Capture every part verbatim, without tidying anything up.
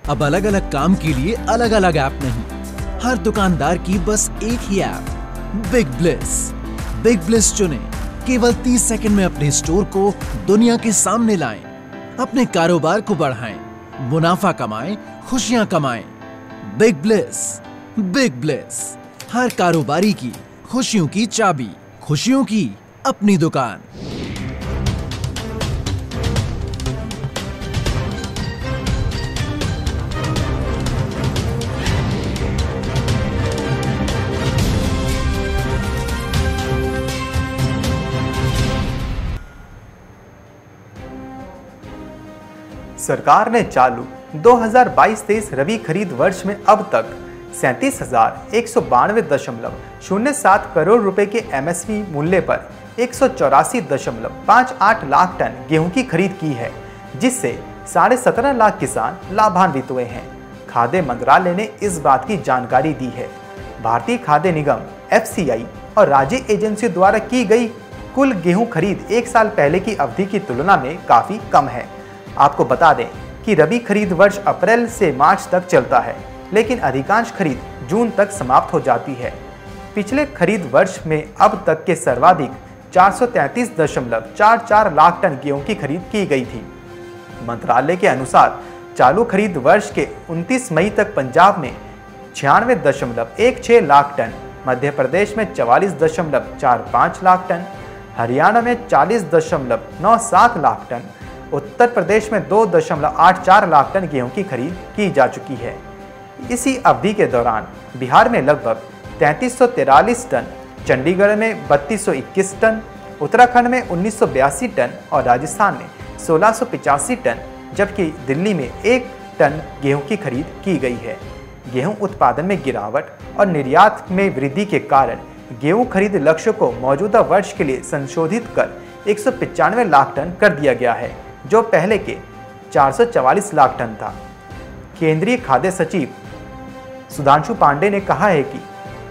अब अलग अलग काम के लिए अलग अलग ऐप नहीं, हर दुकानदार की बस एक ही app, Big Bliss. Big Bliss चुने, केवल तीस सेकंड में अपने स्टोर को दुनिया के सामने लाएं, अपने कारोबार को बढ़ाएं, मुनाफा कमाएं, खुशियां कमाएं। बिग ब्लिस, बिग ब्लिस, हर कारोबारी की खुशियों की चाबी, खुशियों की अपनी दुकान। सरकार ने चालू दो हज़ार बाईस तेईस रबी खरीद वर्ष में अब तक सैंतीस हजार एक सौ बानवे दशमलव शून्य सात करोड़ रुपए के एमएसपी मूल्य पर एक सौ चौरासी दशमलव पाँच आठ लाख टन गेहूं की खरीद की है, जिससे साढ़े सत्रह लाख किसान लाभान्वित हुए हैं। खाद्य मंत्रालय ने इस बात की जानकारी दी है। भारतीय खाद्य निगम एफसीआई और राज्य एजेंसियों द्वारा की गई कुल गेहूं खरीद एक साल पहले की अवधि की तुलना में काफी कम है। आपको बता दें कि रबी खरीद वर्ष अप्रैल से मार्च तक चलता है, लेकिन अधिकांश खरीद जून तक समाप्त हो जाती है। पिछले खरीद वर्ष में अब तक के सर्वाधिक चार सौ तैंतीस दशमलव चार चार लाख टन गेहूं की खरीद की गई थी। मंत्रालय के अनुसार चालू खरीद वर्ष के उनतीस मई तक पंजाब में छियानवे दशमलव एक छह लाख टन, मध्य प्रदेश में चवालीस दशमलव चार पाँच लाख टन, हरियाणा में चालीस दशमलव नौ सात लाख टन, उत्तर प्रदेश में दो दशमलव आठ चार लाख टन गेहूं की खरीद की जा चुकी है। इसी अवधि के दौरान बिहार में लगभग तैंतीस सौ तिरालीस टन, चंडीगढ़ में बत्तीस सौ इक्कीस टन, उत्तराखंड में उन्नीस सौ बयासी टन और राजस्थान में सोलह सौ पिचासी टन, जबकि दिल्ली में एक टन गेहूं की खरीद की गई है। गेहूं उत्पादन में गिरावट और निर्यात में वृद्धि के कारण गेहूं खरीद लक्ष्य को मौजूदा वर्ष के लिए संशोधित कर एक सौ पचानवे लाख टन कर दिया गया है, जो पहले के चार सौ चवालीस लाख टन था। केंद्रीय खाद्य सचिव सुधांशु पांडे ने कहा है कि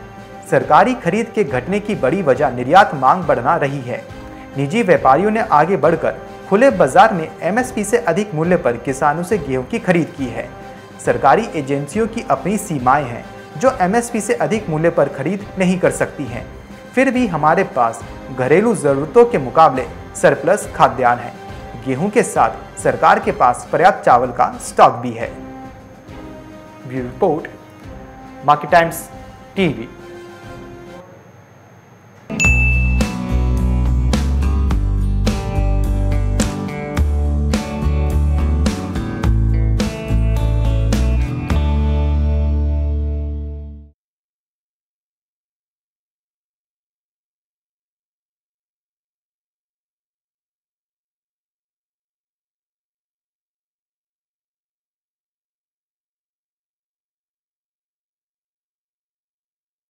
सरकारी खरीद के घटने की बड़ी वजह निर्यात मांग बढ़ना रही है। निजी व्यापारियों ने आगे बढ़कर खुले बाजार में एमएसपी से अधिक मूल्य पर किसानों से गेहूं की खरीद की है। सरकारी एजेंसियों की अपनी सीमाएं हैं जो एमएसपी से अधिक मूल्य पर खरीद नहीं कर सकती हैं। फिर भी हमारे पास घरेलू जरूरतों के मुकाबले सरप्लस खाद्यान्न है। गेहूं के साथ सरकार के पास पर्याप्त चावल का स्टॉक भी है। Bureau report, Market Times TV.